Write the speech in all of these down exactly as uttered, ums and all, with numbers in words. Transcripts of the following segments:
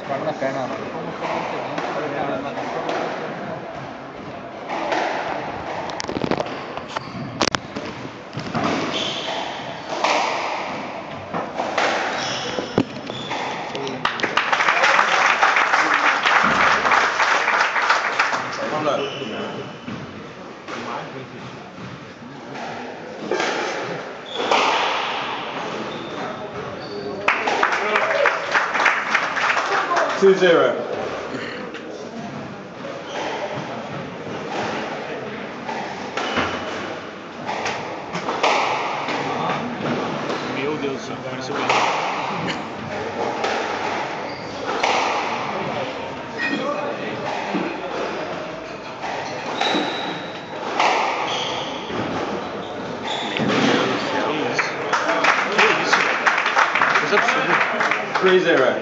Guarda a perna, mano. Two zero. Meu Deus do céu, pareceu bem. Three zero.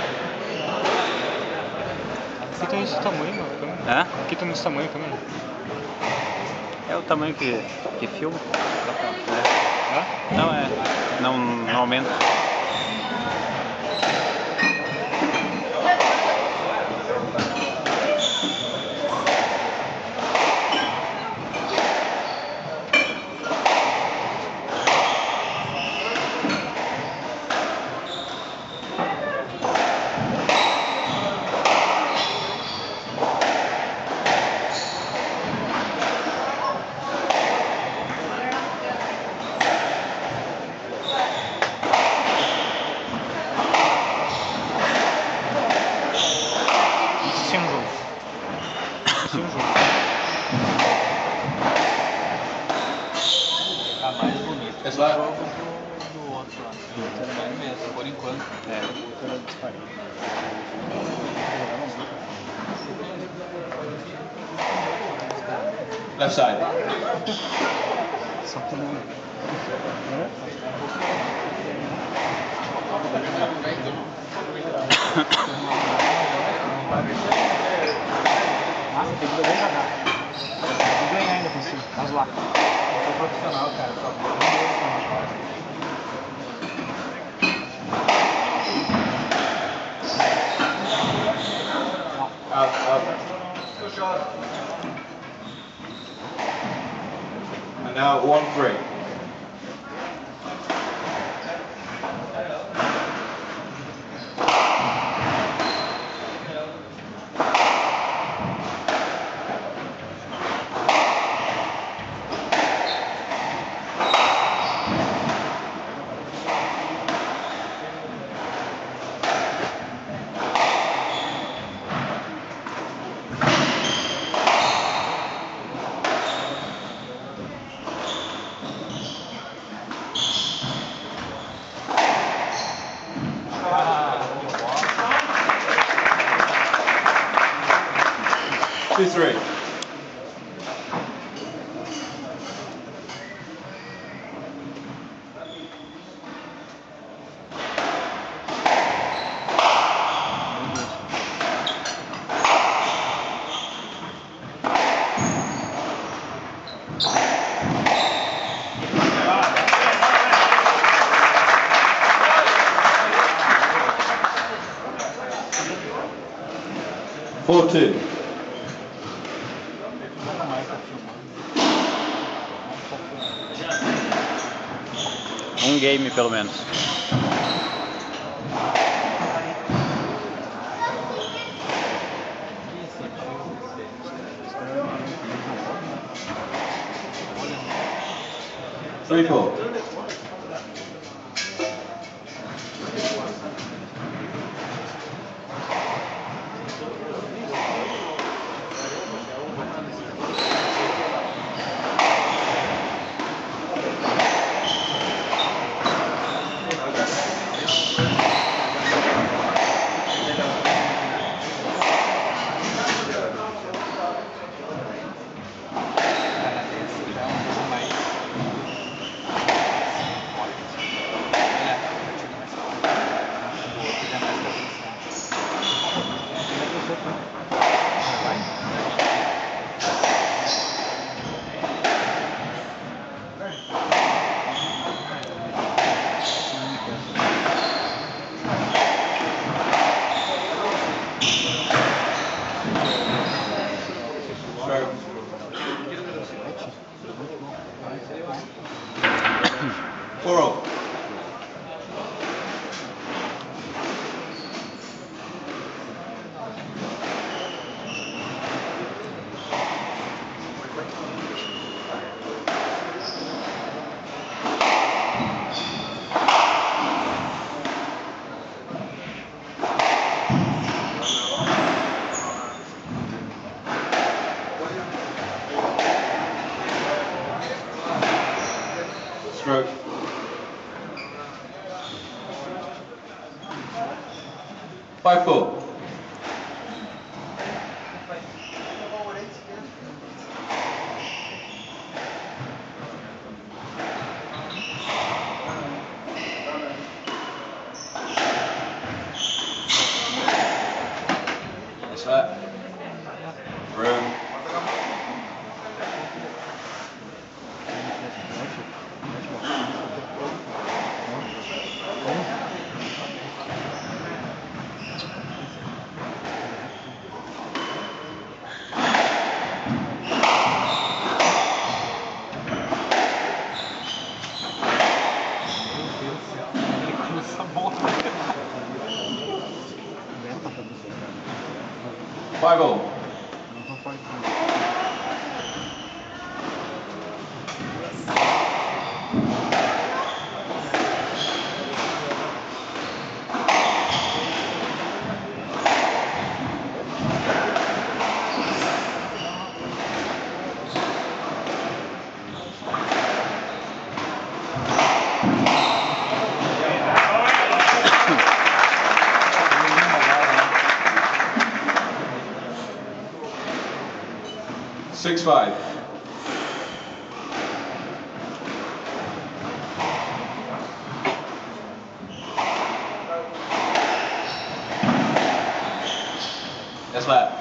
Aqui tem esse tamanho, mano, a câmera. Hã? Aqui tem esse tamanho a câmera. É o tamanho que, que filma. Hã? Não é. Não, não aumenta. Sem um jogo. Sem um jogo. Tá mais bonito. Esse lá? O jogo do, do outro lá. Sério mesmo, por enquanto. É. Left side. Só que não. Nossa, tem que doer jogar. Tem que ganhar ainda por cima. Mas lá. Eu sou profissional, cara. Out, out. And now one three. Two three. Four two. Um game pelo menos. Three four. Five four. Yes, sir. Room. Five all. Six five. Yes, lap.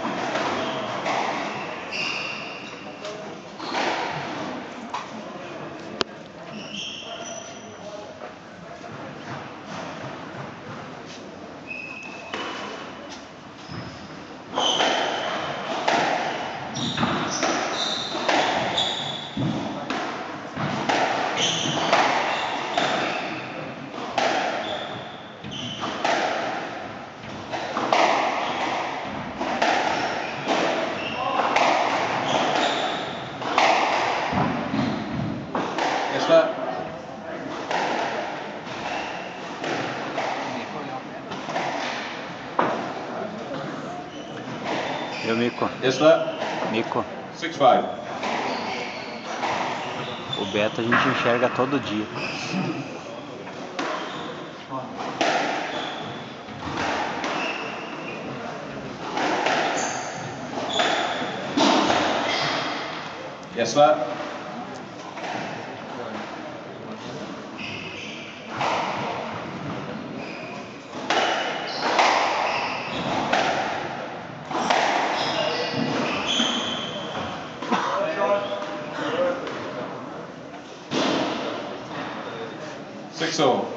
Yes, lap. Eu, Mico. Yes, lap. Mico. Six five. O Beto a gente enxerga todo dia. Yes, lap. Six all.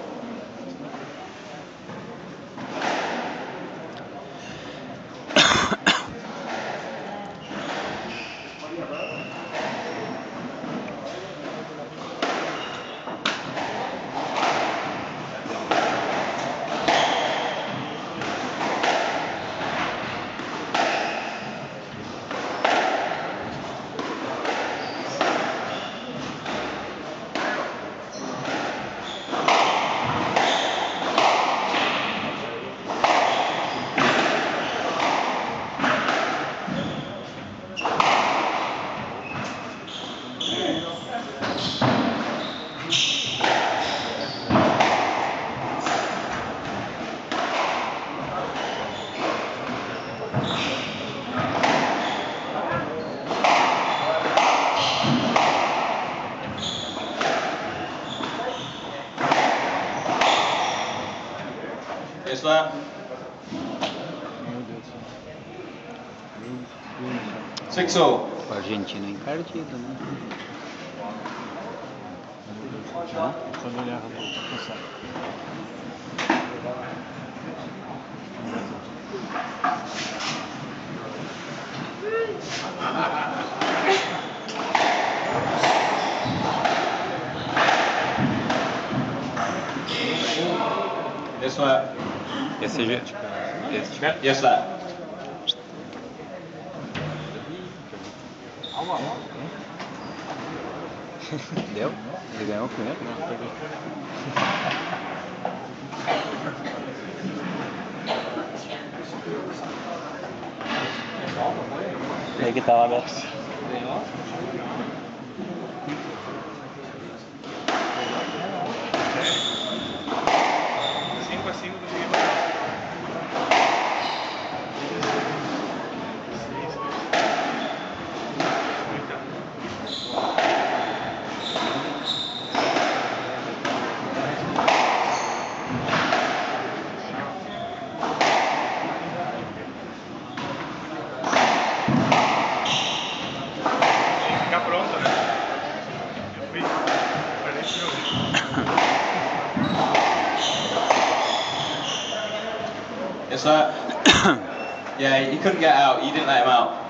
Yes, lap. Six all. O argentino é encardido, né? Quando ele erra no consegue. Yes, lap. Esse já. Esse. Yes, lap. Deu? Ele ganhou o primeiro? Não, peguei. Aí que tá lá, Beto. cinco a cinco do Grêmio. Yes, sir. Yeah, he couldn't get out. You didn't let him out.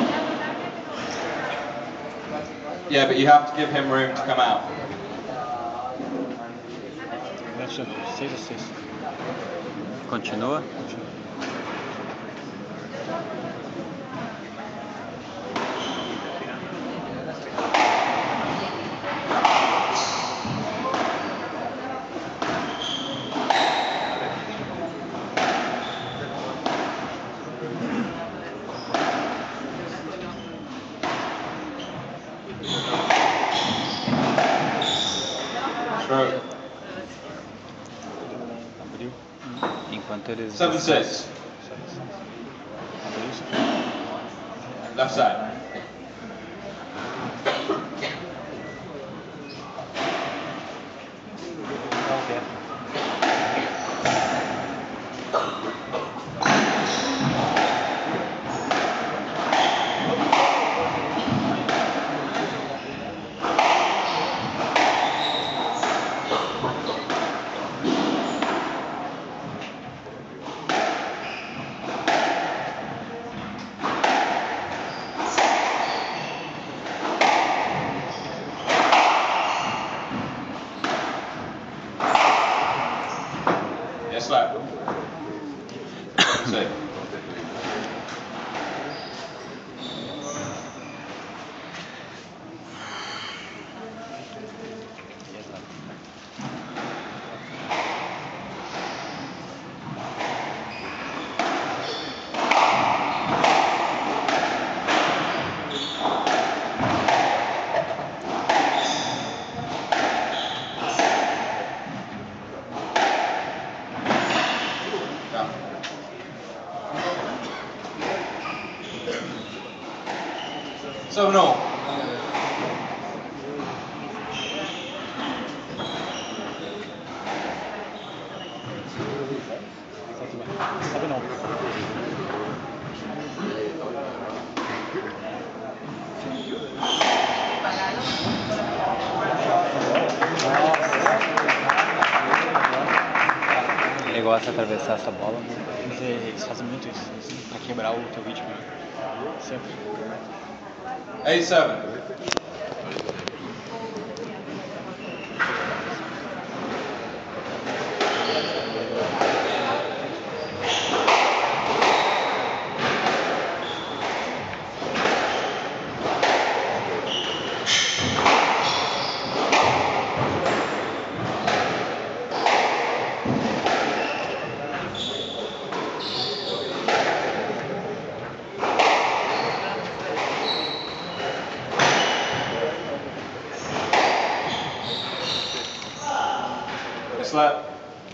Yeah, but you have to give him room to come out. seis a seis. Continua. Stroke. Abriu. Enquanto eles. Seven six. Abriu. Left side. Yes, left. Six. Seven all. Sabe não. Ele gosta de atravessar essa bola. Né? Mas eles fazem muito isso, assim, pra quebrar o teu ritmo. Sempre. Eight seven. Yes, left.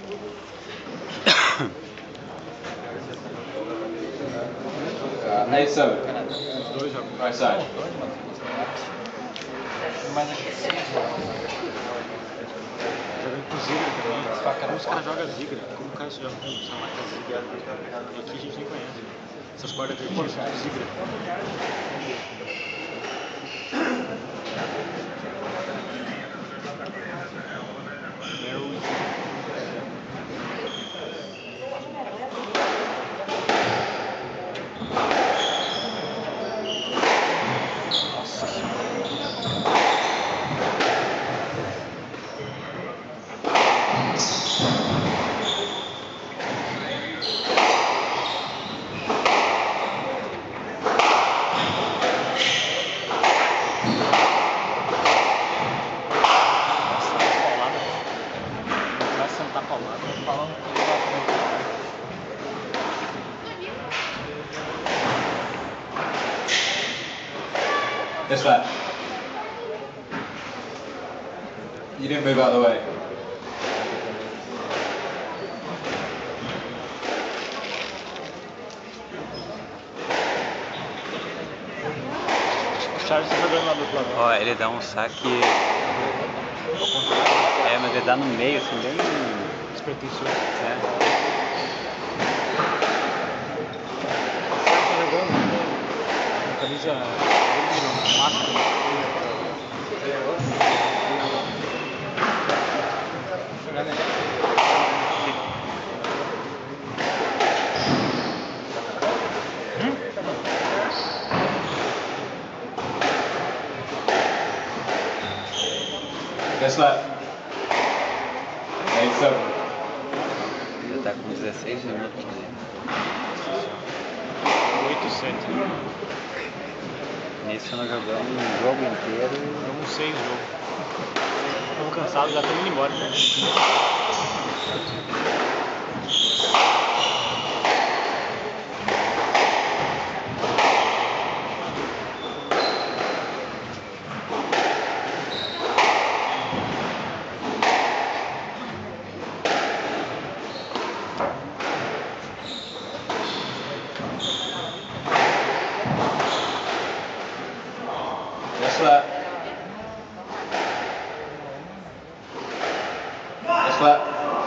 Uh, eight seven. Right side. Mas aqui jogando com Zigra também. Como os caras jogam Zigra? Como o cara joga com essa marca Zigra? Aqui a gente nem conhece. Essas cordas aqui são Zigra. Yes, left. You didn't move out of the way. O Charles tá jogando lá do outro lado. Ó, ele dá um saque. É, mas ele dá no meio, assim, bem. Despretensioso. É. O Charles tá jogando com camisa verde no máximo. Just left. Eight seven. Já tá com dezesseis minutos. oito sete. Nisso nós jogamos um jogo inteiro. Jogamos seis jogos. Estamos cansados, já estamos indo embora. Just left. Just left.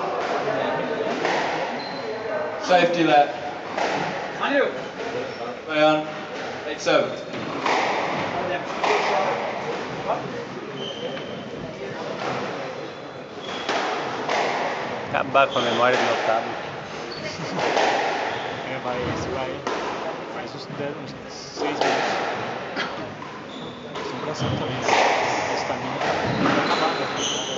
Safety left. On you. Play on. Eight seven. Acabar com a memória do meu tablet. É, vai, esse vai mais uns, dez, uns seis minutos. Estou cansando também. A estamina tá acabada.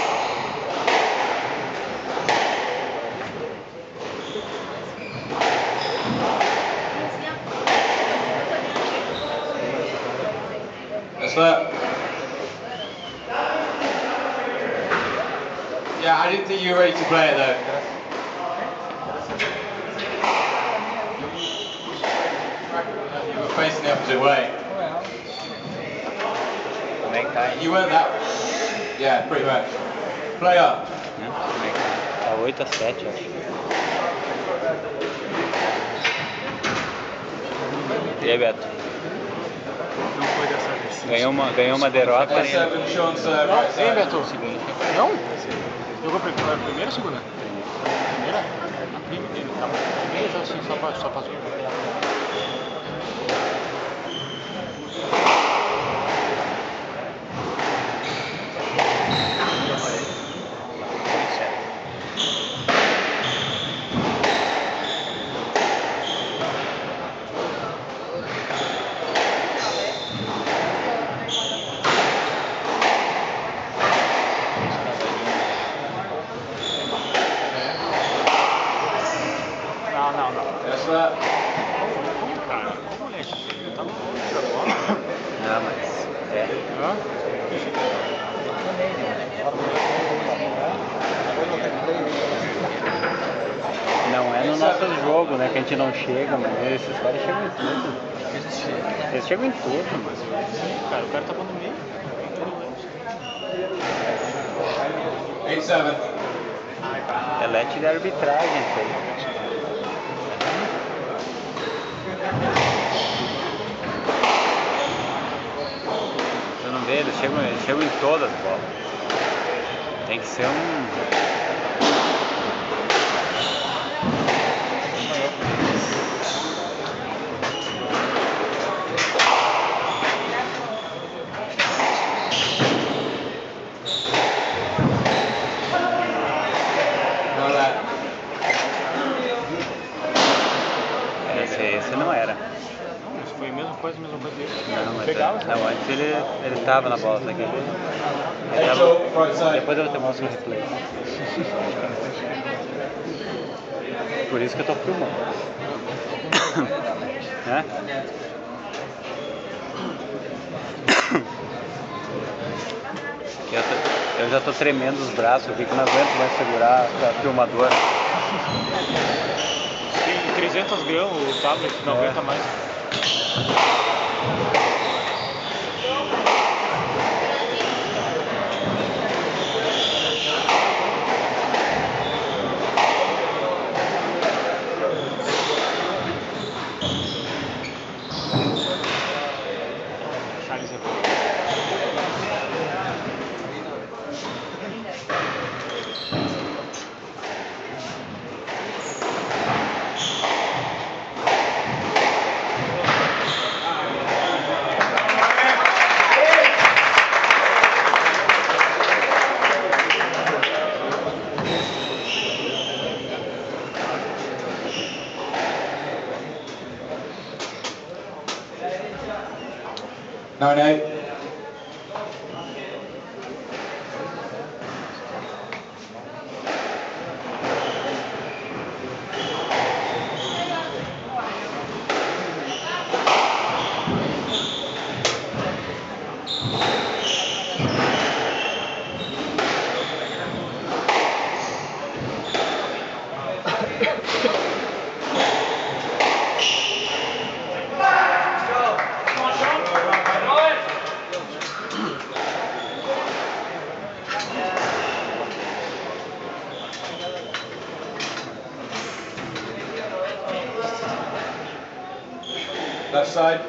Just left. Yeah, I didn't think you were ready to play it though. You were facing the opposite way. Como é que tá aí? You weren't that. Yeah, pretty much. Play up. Né? Como é que tá? Tá oito a sete, acho. E aí, Beto? Não foi dessa vez. Ganhou uma, ganhou uma derrota. Eight seven, Sean serve right Ei, side. Beto. Não? Jogou pri- a primeira ou segunda? Primeira? A primeira, tá bom. Primeira já assim, só pra, só pra zoar. Não, não, não. Just left. Como, cara? Como, moleque? Eu tava longe agora. Não, mas. É. Hã? Não é no nosso jogo, né? Que a gente não chega, mas esses caras chegam em tudo. Eles chegam em tudo, mas. Cara, o cara tava no meio. Eight seven. É lete de arbitragem isso aí. Você não vê, eles chegam, eles chegam em todas as bolas. Tem que ser um. No left. Esse, esse não era. Não, isso foi a mesma coisa, a mesma coisa dele. Não, mas Pegava, não, antes ele, ele tava na bola, sabe? Ele Eight tava, two, right side. depois eu te mostro o replay. Por isso que eu tô filmando. Né? Eu, tô- eu já tô tremendo os braços aqui que não aguento mais segurar a filmadora. Tem trezentos gramas o tablet, não É. aguenta mais. Charles é bom. Nine eight. Left side.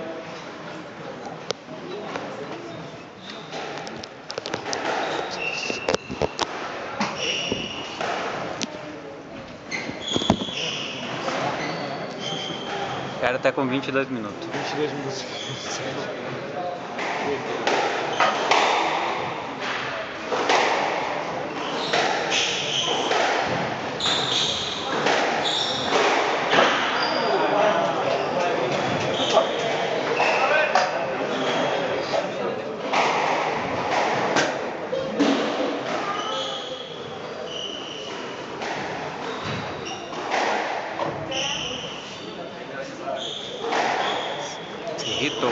O cara tá com vinte e dois minutos. vinte e dois minutos. Se irritou.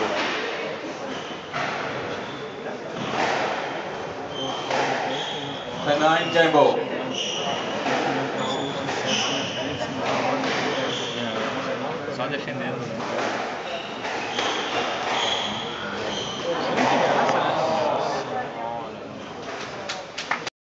ten nine, game ball. Só defendendo, né?